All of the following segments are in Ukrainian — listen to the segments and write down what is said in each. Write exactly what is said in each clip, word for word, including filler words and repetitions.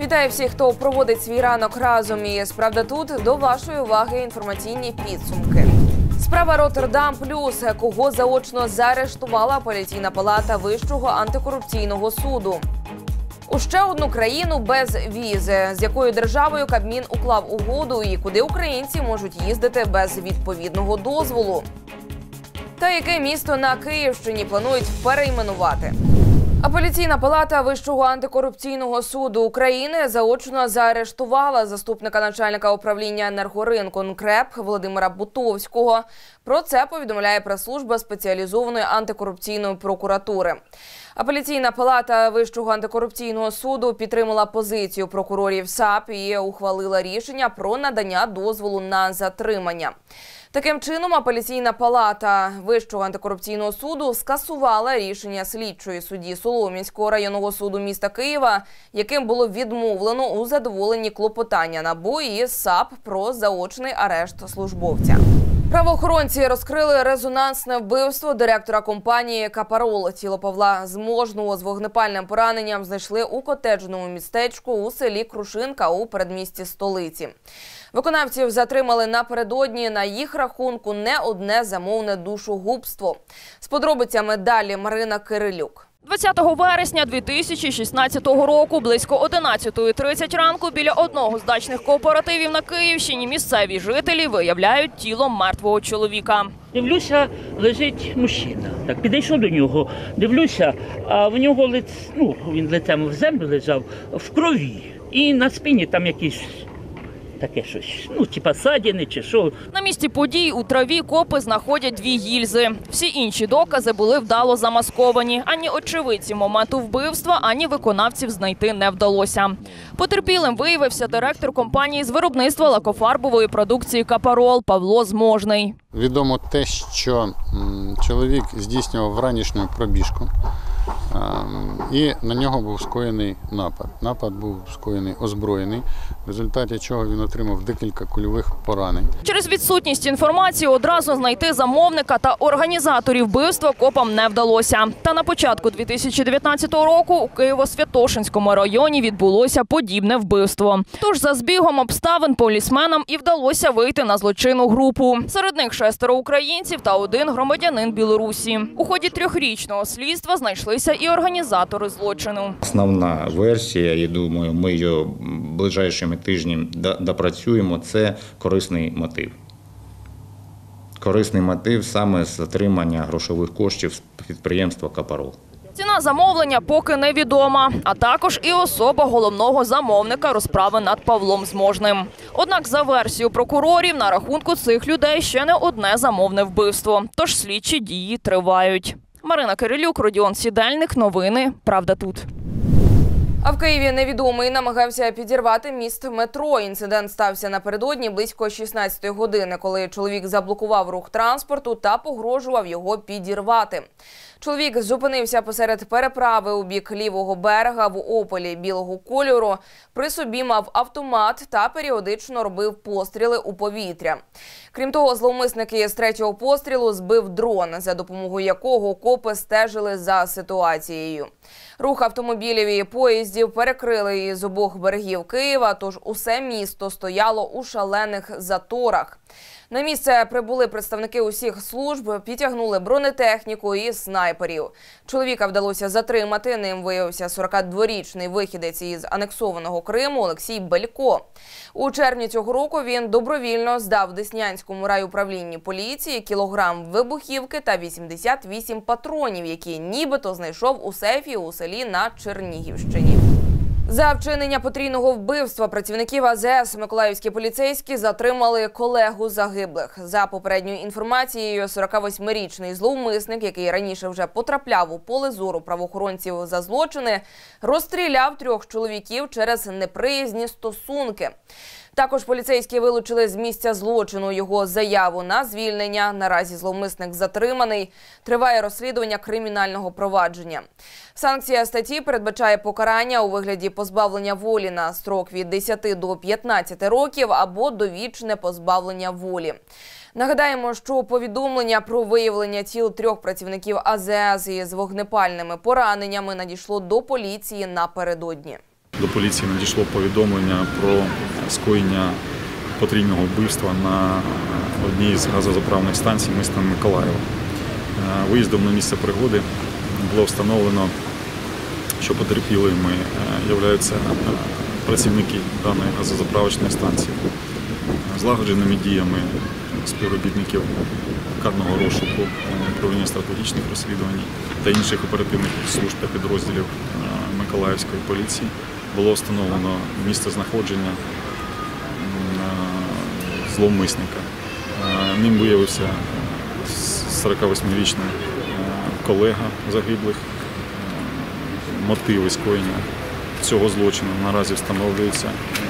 Вітаю всіх, хто проводить свій ранок разом із «Правда тут». До вашої уваги інформаційні підсумки. Справа «Роттердам плюс». Кого заочно заарештувала апеляційна палата Вищого антикорупційного суду. У ще одну країну без візи. З якою державою Кабмін уклав угоду і куди українці можуть їздити без відповідного дозволу. Та яке місто на Київщині планують перейменувати. Апеляційна палата Вищого антикорупційного суду України заочно заарештувала заступника начальника управління енергоринку НКРЕП Володимира Бутовського. Про це повідомляє прес-служба спеціалізованої антикорупційної прокуратури. Апеляційна палата Вищого антикорупційного суду підтримала позицію прокурорів САП і ухвалила рішення про надання дозволу на затримання. Таким чином, апеляційна палата Вищого антикорупційного суду скасувала рішення слідчої судді Солом'янського районного суду міста Києва, яким було відмовлено у задоволенні клопотання НАБУ і САП про заочний арешт службовця. Правоохоронці розкрили резонансне вбивство директора компанії «Капарол». Тіло Павла Зможного з вогнепальним пораненням знайшли у котеджному містечку у селі Крушинка у передмісті столиці. Виконавців затримали напередодні. На їх рахунку не одне замовне душогубство. З подробицями далі Марина Кирилюк. двадцятого вересня дві тисячі шістнадцятого року близько одинадцятої тридцять ранку біля одного з дачних кооперативів на Київщині місцеві жителі виявляють тіло мертвого чоловіка. Дивлюся, лежить мужчина. Так, підійшов до нього, дивлюся, а в нього лице, ну, він лицем в землю лежав, в крові. І на спині там якісь таке щось, ну, типа ссадини чи що. На місці подій у траві копи знаходять дві гільзи. Всі інші докази були вдало замасковані. Ані очевидці моменту вбивства, ані виконавців знайти не вдалося. Потерпілим виявився директор компанії з виробництва лакофарбової продукції «Капарол» Павло Зможний. Відомо те, що чоловік здійснював вранішню пробіжку і на нього був скоєний напад. Напад був скоєний озброєний, в результаті чого він отримав декілька кульових поранень. Через відсутність інформації одразу знайти замовника та організаторів вбивства копам не вдалося. Та на початку дві тисячі дев'ятнадцятого року у Києво-Святошинському районі відбулося подібне вбивство. Тож за збігом обставин полісменам і вдалося вийти на злочинну групу. Серед них шестеро українців та один громадянин Білорусі. У ході трьохрічного слідства знайшлися і організатори злочину. Основна версія, я думаю, ми її ближайшими тижнями допрацюємо, це корисний мотив. Корисний мотив саме з отримання грошових коштів з підприємства «Капарол». Ціна замовлення поки невідома, а також і особа головного замовника розправи над Павлом Зможним. Однак за версією прокурорів на рахунку цих людей ще не одне замовне вбивство, тож слідчі дії тривають. Марина Кирилюк, Родіон Сідельник. Новини «Правда тут». А в Києві невідомий намагався підірвати міст метро. Інцидент стався напередодні близько шістнадцятої години, коли чоловік заблокував рух транспорту та погрожував його підірвати. Чоловік зупинився посеред переправи у бік лівого берега в ополі білого кольору. При собі мав автомат та періодично робив постріли у повітря. Крім того, зловмисник з третього пострілу збив дрон, за допомогою якого копи стежили за ситуацією. Рух автомобілів і поїздів перекрили із обох берегів Києва, тож усе місто стояло у шалених заторах. На місце прибули представники усіх служб, підтягнули бронетехніку і снайперів. Чоловіка вдалося затримати, ним виявився сорокадворічний вихідець із анексованого Криму Олексій Белько. У червні цього року він добровільно здав Деснянському райуправлінні поліції кілограм вибухівки та вісімдесят вісім патронів, які нібито знайшов у сейфі у селі на Чернігівщині. За вчинення потрійного вбивства працівників А Зе Ес миколаївські поліцейські затримали колегу загиблих. За попередньою інформацією, сорокавосьмирічний зловмисник, який раніше вже потрапляв у поле зору правоохоронців за злочини, розстріляв трьох чоловіків через неприязні стосунки. Також поліцейські вилучили з місця злочину його заяву на звільнення. Наразі зловмисник затриманий. Триває розслідування кримінального провадження. Санкція статті передбачає покарання у вигляді позбавлення волі на строк від десяти до п'ятнадцяти років або довічне позбавлення волі. Нагадаємо, що повідомлення про виявлення тіл трьох працівників А Зе Ес із вогнепальними пораненнями надійшло до поліції напередодні. До поліції надійшло повідомлення про скоєння потрійного вбивства на одній з газозаправних станцій міста Миколаєва. Виїздом на місце пригоди було встановлено, що потерпілими являються працівники даної газозаправочної станції. Злагодженими діями співробітників карного розшуку, управління стратегічних розслідувань та інших оперативних служб та підрозділів Миколаївської поліції було встановлено місце знаходження зловмисника. Ним виявився сорокавосьмирічний колега загиблих. Мотиви скоєння цього злочину наразі встановлюються.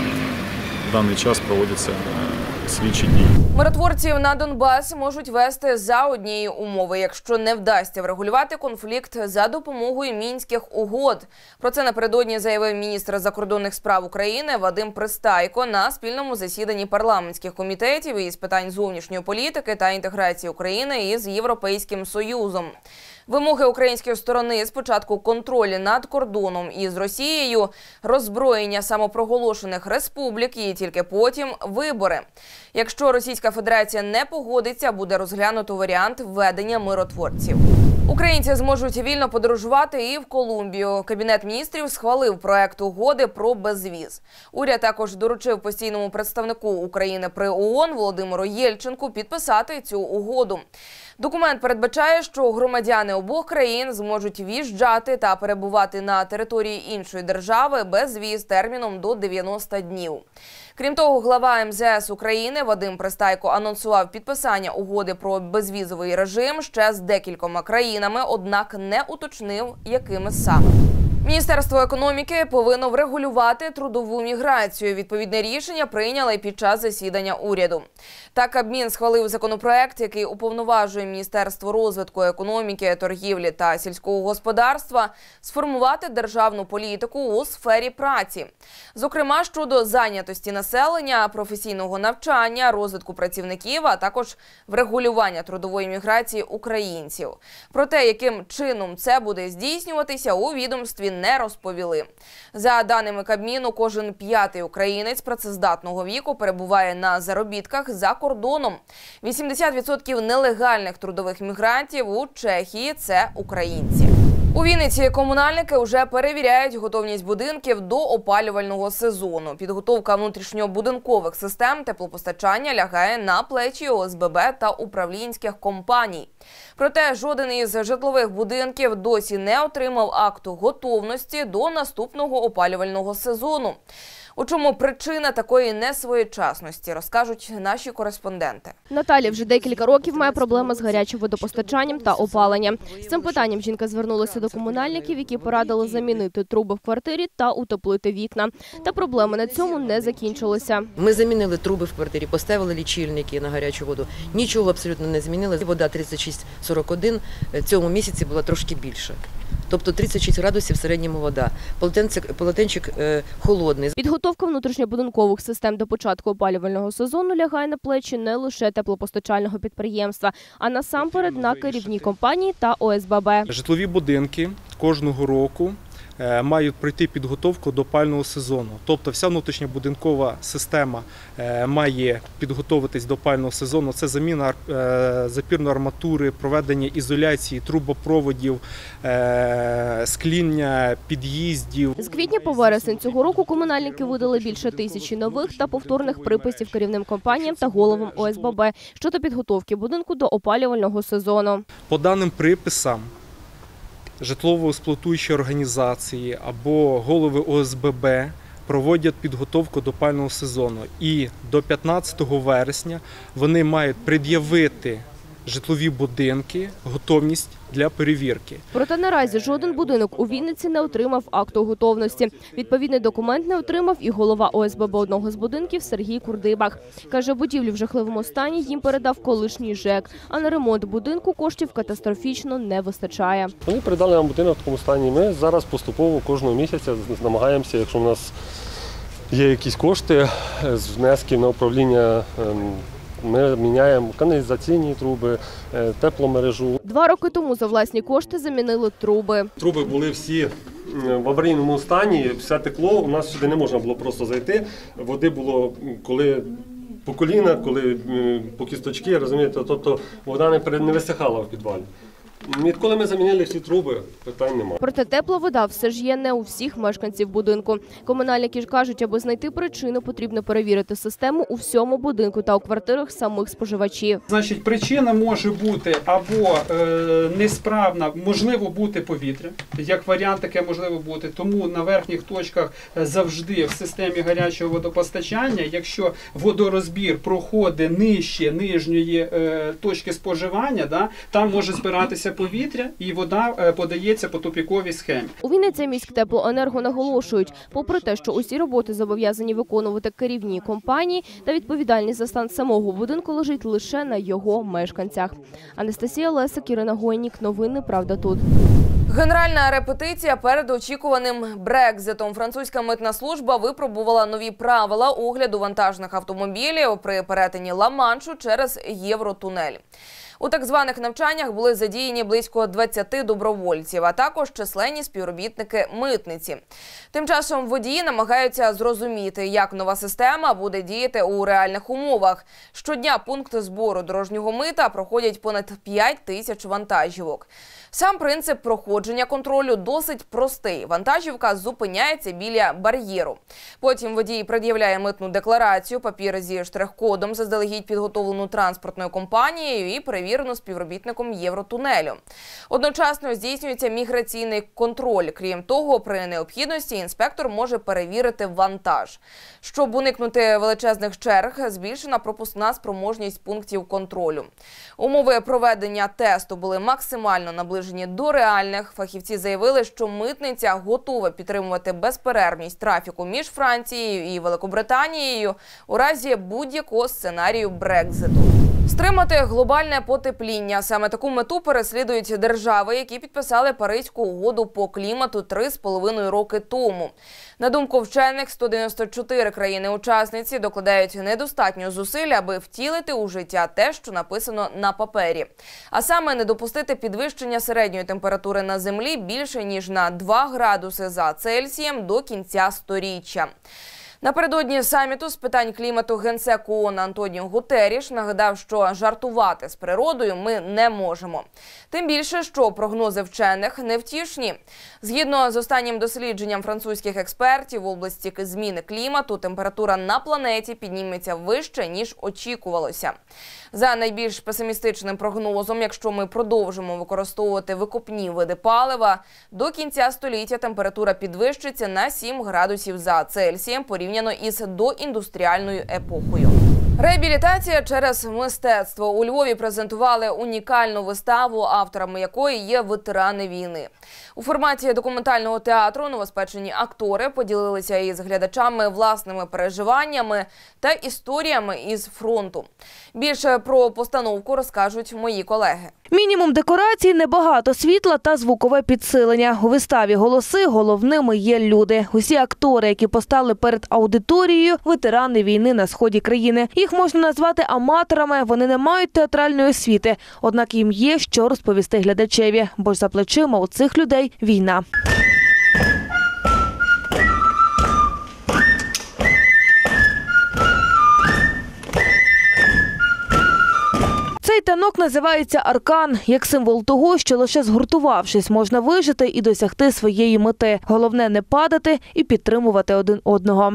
В даний час проводяться слідчі дії. Миротворців на Донбас можуть вести за однієї умови, якщо не вдасться врегулювати конфлікт за допомогою Мінських угод. Про це напередодні заявив міністр закордонних справ України Вадим Пристайко на спільному засіданні парламентських комітетів із питань зовнішньої політики та інтеграції України із Європейським Союзом. Вимоги української сторони спочатку контролю над кордоном із Росією, роззброєння самопроголошених республік і тільки потім вибори. Якщо Російська Федерація не погодиться, буде розглянуто варіант введення миротворців. Українці зможуть вільно подорожувати і в Колумбію. Кабінет міністрів схвалив проект угоди про безвіз. Уряд також доручив постійному представнику України при ООН Володимиру Єльченку підписати цю угоду. Документ передбачає, що громадяни обох країн зможуть в'їжджати та перебувати на території іншої держави без віз терміном до дев'яноста днів. Крім того, глава ем зе ес України Вадим Пристайко анонсував підписання угоди про безвізовий режим ще з декількома країнами, однак не уточнив, якими саме. Міністерство економіки повинно врегулювати трудову міграцію. Відповідне рішення прийняли під час засідання уряду. Так, Кабмін схвалив законопроект, який уповноважує Міністерство розвитку економіки, торгівлі та сільського господарства сформувати державну політику у сфері праці. Зокрема, щодо зайнятості населення, професійного навчання, розвитку працівників, а також врегулювання трудової міграції українців. Про те, яким чином це буде здійснюватися, у відомстві не розповіли. За даними Кабміну, кожен п'ятий українець працездатного віку перебуває на заробітках за кордоном. вісімдесят відсотків нелегальних трудових мігрантів у Чехії – це українці. У Вінниці комунальники вже перевіряють готовність будинків до опалювального сезону. Підготовка внутрішньобудинкових систем теплопостачання лягає на плечі о ес бе бе та управлінських компаній. Проте жоден із житлових будинків досі не отримав акту готовності до наступного опалювального сезону. У чому причина такої несвоєчасності, розкажуть наші кореспонденти. Наталя вже декілька років має проблеми з гарячим водопостачанням та опаленням. З цим питанням жінка звернулася до комунальників, які порадили замінити труби в квартирі та утеплити вікна. Та проблеми на цьому не закінчилися. Ми замінили труби в квартирі, поставили лічильники на гарячу воду. Нічого абсолютно не змінили. Вода тридцять шість сорок один в цьому місяці була трошки більше. Тобто тридцять шість градусів в середньому вода. Полотенчик, полотенчик е, холодний. Підготовка внутрішньобудинкових систем до початку опалювального сезону лягає на плечі не лише теплопостачального підприємства, а насамперед на керівній компанії та о ес бе бе. Житлові будинки кожного року мають пройти підготовку до опалювального сезону. Тобто вся внутрішньобудинкова система має підготовитись до опалювального сезону. Це заміна запірної арматури, проведення ізоляції, трубопроводів, скління під'їздів. З квітня по вересень цього року комунальники видали більше тисячі нових та повторних приписів керівним компаніям та головам о ес бе бе щодо підготовки будинку до опалювального сезону. По даним приписам, житлово-експлуатуючі організації або голови о ес бе бе проводять підготовку до опалювального сезону. І до п'ятнадцятого вересня вони мають пред'явити житлові будинки, готовність для перевірки. Проте наразі жоден будинок у Вінниці не отримав акту готовності. Відповідний документ не отримав і голова о ес бе бе одного з будинків Сергій Курдибах. Каже, будівлю в жахливому стані їм передав колишній ЖЕК, а на ремонт будинку коштів катастрофічно не вистачає. Вони передали нам будинок в такому стані. Ми зараз поступово кожного місяця намагаємося, якщо в нас є якісь кошти з внесків на управління Ми міняємо каналізаційні труби, тепломережу. Два роки тому за власні кошти замінили труби. Труби були всі в аварійному стані, все текло, у нас сюди не можна було просто зайти. Води було коли по коліна, коли по кісточки, розумієте, тобто вода не, не висихала в підвалі. Відколи ми замінили всі труби, питань немає. Проте тепла вода все ж є не у всіх мешканців будинку. Комунальники ж кажуть, аби знайти причину, потрібно перевірити систему у всьому будинку та у квартирах самих споживачів. Значить, причина може бути або е, несправна, можливо бути повітря, як варіант таке можливо бути. Тому на верхніх точках завжди в системі гарячого водопостачання, якщо водорозбір проходить нижче нижньої е, точки споживання, да, там може збиратися повітря і вода подається по тупіковій схемі. У Вінниці міськтеплоенерго наголошують, попри те, що усі роботи зобов'язані виконувати керівні компанії, та відповідальність за стан самого будинку лежить лише на його мешканцях. Анастасія Лесик, Ірина Гойнік. Новини «Правда тут». Генеральна репетиція перед очікуваним Брекзитом. Французька митна служба випробувала нові правила огляду вантажних автомобілів при перетині Ла-Маншу через Євротунель. У так званих навчаннях були задіяні близько двадцяти добровольців, а також численні співробітники митниці. Тим часом водії намагаються зрозуміти, як нова система буде діяти у реальних умовах. Щодня пункти збору дорожнього мита проходять понад п'ять тисяч вантажівок. Сам принцип проходження контролю досить простий. Вантажівка зупиняється біля бар'єру. Потім водій пред'являє митну декларацію, папір зі штрих-кодом, заздалегідь підготовлену транспортною компанією і перевірену співробітником Євротунелю. Одночасно здійснюється міграційний контроль. Крім того, при необхідності інспектор може перевірити вантаж. Щоб уникнути величезних черг, збільшена пропускна спроможність пунктів контролю. Умови проведення тесту були максимально наближені до реальних. Фахівці заявили, що митниця готова підтримувати безперервність трафіку між Францією і Великобританією у разі будь-якого сценарію Брекзиту. Стримати глобальне потепління. Саме таку мету переслідують держави, які підписали Паризьку угоду по клімату три з половиною роки тому. На думку вчених, сто дев'яносто чотири країни-учасниці докладають недостатньо зусиль, аби втілити у життя те, що написано на папері. А саме не допустити підвищення середньої температури на Землі більше, ніж на два градуси за Цельсієм до кінця сторіччя. Напередодні саміту з питань клімату генсек ООН Антоніо Гутерріш нагадав, що жартувати з природою ми не можемо. Тим більше, що прогнози вчених невтішні. Згідно з останнім дослідженням французьких експертів в області зміни клімату, температура на планеті підніметься вище, ніж очікувалося. За найбільш песимістичним прогнозом, якщо ми продовжимо використовувати викопні види палива, до кінця століття температура підвищиться на сім градусів за Цельсієм порівняно із доіндустріальною епохою. Реабілітація через мистецтво. У Львові презентували унікальну виставу, авторами якої є ветерани війни. У форматі документального театру новоспечені актори поділилися із глядачами власними переживаннями та історіями із фронту. Більше про постановку розкажуть мої колеги. Мінімум декорацій, небагато світла та звукове підсилення. У виставі «Голоси» головними є люди. Усі актори, які постали перед аудиторією, ветерани війни на сході країни. Їх можна назвати аматорами, вони не мають театральної освіти. Однак їм є що розповісти глядачеві, бо ж за плечима у цих людей війна. Цей танок називається «Аркан», як символ того, що лише згуртувавшись, можна вижити і досягти своєї мети. Головне – не падати і підтримувати один одного.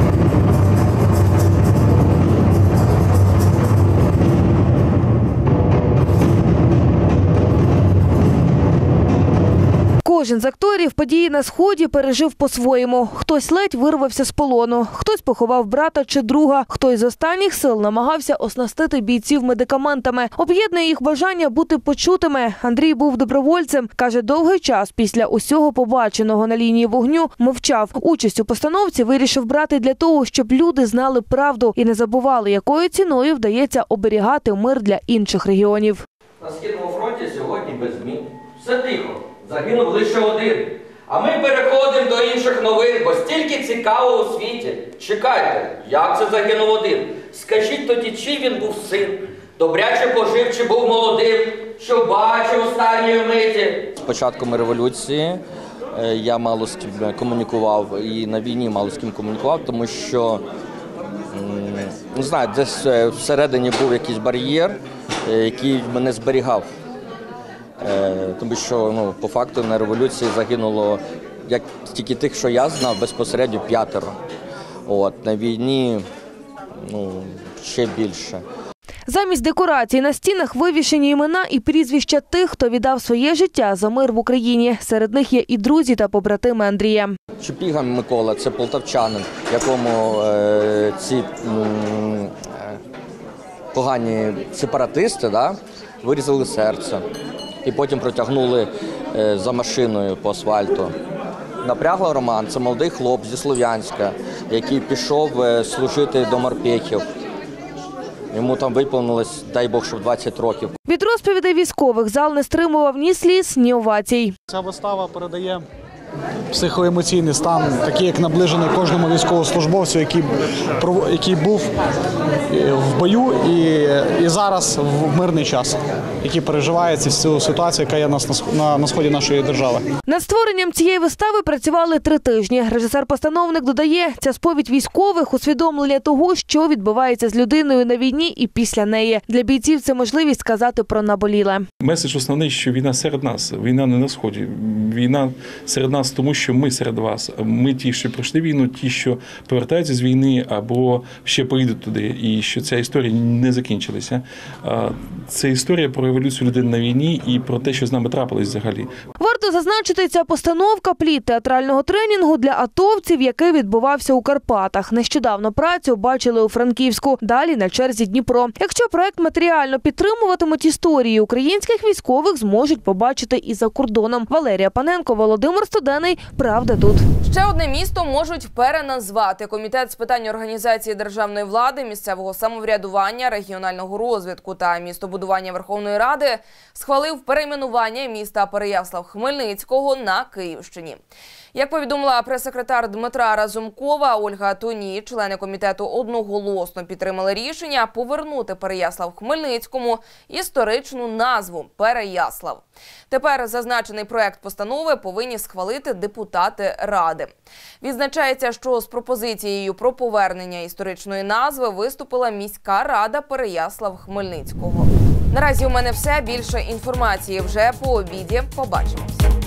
Кожен з акторів події на Сході пережив по-своєму. Хтось ледь вирвався з полону, хтось поховав брата чи друга, хтось з останніх сил намагався оснастити бійців медикаментами. Об'єднує їх бажання бути почутими. Андрій був добровольцем. Каже, довгий час після усього побаченого на лінії вогню мовчав. Участь у постановці вирішив брати для того, щоб люди знали правду і не забували, якою ціною вдається оберігати мир для інших регіонів. На Східному фронті сьогодні без змін. Все тихо. Загинув лише один. А ми переходимо до інших новин, бо стільки цікавого у світі. Чекайте, як це загинув один? Скажіть тоді, чий він був син? Добряче пожив, чи був молодим? Що бачив останньої миті? З початком революції я мало з ким комунікував і на війні мало з ким комунікував, тому що, не знаю, десь всередині був якийсь бар'єр, який мене зберігав. Тому що, ну, по факту на революції загинуло, як тільки тих, що я знав, безпосередньо п'ятеро. От, на війні, ну, ще більше. Замість декорацій на стінах вивішені імена і прізвища тих, хто віддав своє життя за мир в Україні. Серед них є і друзі та побратими Андрія. Чупіга Микола – це полтавчанин, якому е, ці м, погані сепаратисти, да, вирізали серце і потім протягнули е, за машиною по асфальту. Напрягла Роман – це молодий хлоп зі Слов'янська, який пішов е, служити до морпехів. Йому там виповнилось, дай Бог, щоб двадцять років. Від розповідей військових зал не стримував ні сліз, ні овацій. Ця вистава передає психоемоційний стан, такий, як наближений кожному військовослужбовцю, який, який був в бою і, і зараз в мирний час, який переживає цю ситуацію, яка є на, на, на сході нашої держави. Над створенням цієї вистави працювали три тижні. Режисер-постановник додає, ця сповідь військових – усвідомлення того, що відбувається з людиною на війні і після неї. Для бійців це можливість сказати про наболіле. Меседж основний, що війна серед нас, війна не на сході, війна серед нас, тому що ми серед вас. Ми ті, що пройшли війну, ті, що повертаються з війни або ще поїдуть туди, і що ця історія не закінчилася. Це історія про еволюцію людини на війні і про те, що з нами трапилось взагалі. Варто зазначити, ця постановка – плід театрального тренінгу для атовців, який відбувався у Карпатах. Нещодавно працю бачили у Франківську, далі на черзі Дніпро. Якщо проект матеріально підтримуватимуть, історії українських військових зможуть побачити і за кордоном. Валерія Паненко, Володимир Студений. Правда тут. Ще одне місто можуть переназвати. Комітет з питань організації державної влади, місцевого самоврядування, регіонального розвитку та містобудування Верховної Ради схвалив перейменування міста Переяслав-Хмельницького на Київщині. Як повідомила прес-секретар Дмитра Разумкова Ольга Тоні, члени комітету одноголосно підтримали рішення повернути Переяслав-Хмельницькому історичну назву – Переяслав. Тепер зазначений проект постанови повинні схвалити депутати Ради. Відзначається, що з пропозицією про повернення історичної назви виступила міська рада Переяслав-Хмельницького. Наразі у мене все. Більше інформації вже по обіді. Побачимось.